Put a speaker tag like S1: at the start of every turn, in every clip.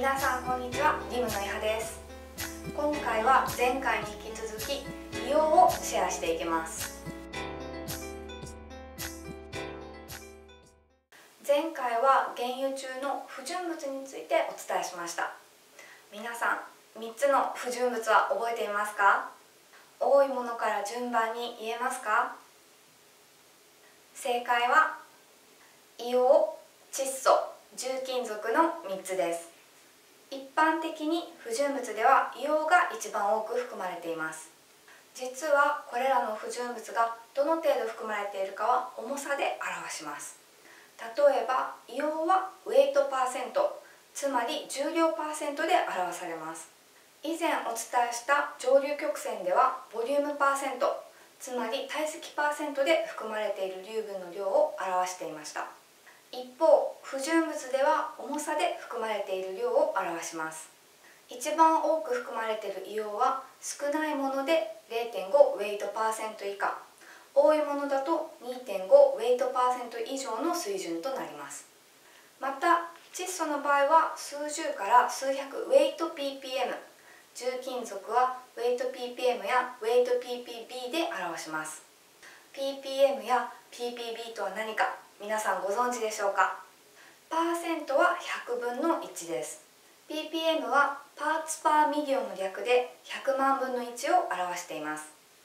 S1: 皆さんこんにちは、リムのいはです。今回は前回に引き続き硫黄をシェアしていきます。前回は原油中の不純物についてお伝えしました。皆さん3つの不純物は覚えていますか？多いものから順番に言えますか？正解は硫黄、窒素、重金属の3つです。一般的に不純物では硫黄が一番多く含まれています。実はこれらの不純物がどの程度含まれているかは重さで表します。例えば硫黄はウェイトパーセント、つまり重量パーセントで表されます。以前お伝えした上流曲線ではボリュームパーセント、つまり体積パーセントで含まれている硫分の量を表していました。一方、不純物では重さで含まれている量を表します。一番多く含まれている硫黄は少ないもので 0.5 ウェイトパーセント以下、多いものだと 2.5 ウェイトパーセント以上の水準となります。また、窒素の場合は数十から数百ウェイト ppm、重金属はウェイト ppm やウェイト ppb で表します。ppm や ppb とは何か皆さんご存知でしょうか？パーセントは100分の1です。ppm はパーツパーミリオンの略で100万分の1を表しています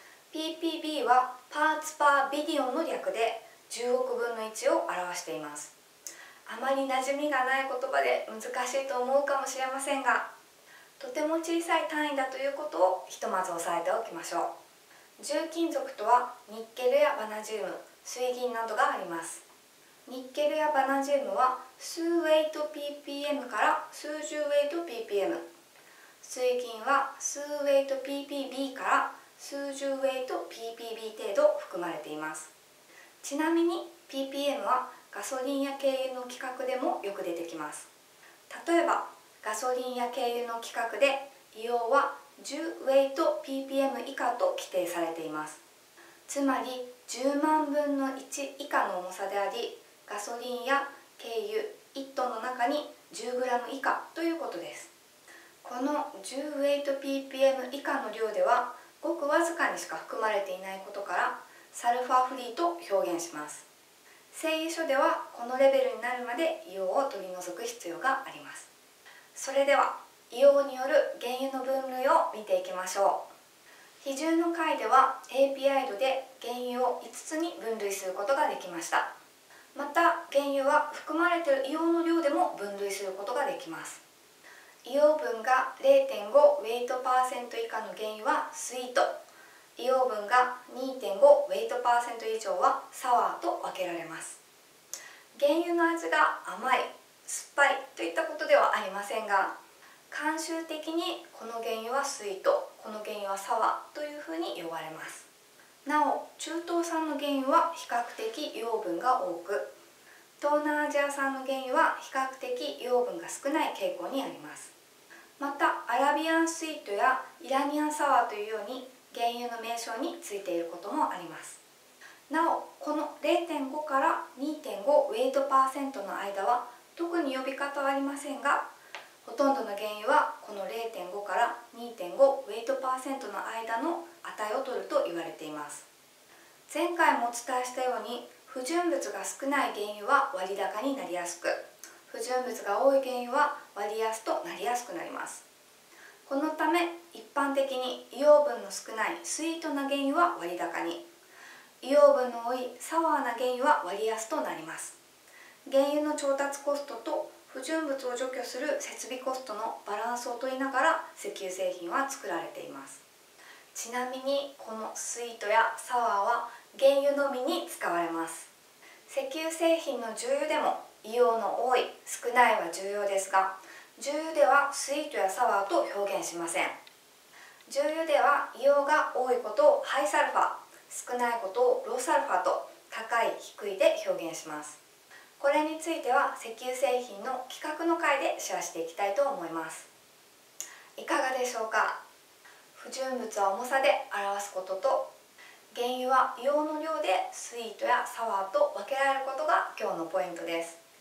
S1: 。ppb はパーツパービリオンの略で10億分の1を表しています。あまり馴染みがない言葉で難しいと思うかもしれませんが、とても小さい単位だということをひとまず押さえておきましょう。重金属とはニッケルやバナジウム、水銀などがあります。ニッケルやバナジウムは数ウェイト ppm から数十ウェイト ppm、水銀は数ウェイト ppb から数十ウェイト ppb 程度含まれています。ちなみに ppm はガソリンや軽油の規格でもよく出てきます。例えばガソリンや軽油の規格で硫黄は10ウェイト ppm 以下と規定されています。つまり10万分の1以下の重さであり、ガソリンや軽油1トンの中に 10g 以下ということです。この10ウェイト ppm 以下の量ではごくわずかにしか含まれていないことからサルファーフリーと表現します。製油所ではこのレベルになるまで硫黄を取り除く必要があります。それでは硫黄による原油の分類を見ていきましょう。比重の回では API 度で原油を5つに分類することができました。また原油は含まれている硫黄の量でも分類することができます。硫黄分が 0.5 ウェイトパーセント以下の原油はスイート、硫黄分が 2.5 ウェイトパーセント以上はサワーと分けられます。原油の味が甘い、酸っぱいといったことではありませんが、慣習的にこの原油はスイート、この原油はサワーというふうに呼ばれます。なお、中東産の原油は比較的硫黄分が多く、東南アジア産の原油は比較的硫黄分が少ない傾向にあります。また、アラビアンスイートやイラニアンサワーというように原油の名称についていることもあります。なお、この 0.5 から 2.5 ウェイトパーセントの間は特に呼び方はありませんが、ほとんどの原油はこの 0.5 から 2.5 ウェイトパーセントの間の値を取ると言われています。前回もお伝えしたように不純物が少ない原油は割高になりやすく、不純物が多い原油は割安となりやすくなります。このため一般的に硫黄分の少ないスイートな原油は割高に、硫黄分の多いサワーな原油は割安となります。原油の調達コストと不純物を除去する設備コストのバランスを取りながら石油製品は作られています。ちなみにこのスイートやサワーは原油のみに使われます。石油製品の重油でも硫黄の多い、少ないは重要ですが、重油ではスイートやサワーと表現しません。重油では硫黄が多いことをハイサルファ、少ないことをローサルファと高い低いで表現します。これについては石油製品の規格の回でシェアしていきたいと思います。いかがでしょうか？不純物は重さで表すことと、原油は硫黄の量でスイートやサワーと分けられることが今日のポイントです。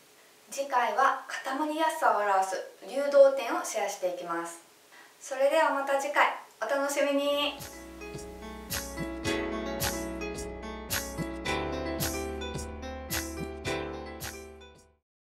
S1: 次回は固まりやすさを表す流動点をシェアしていきます。それではまた次回お楽しみに。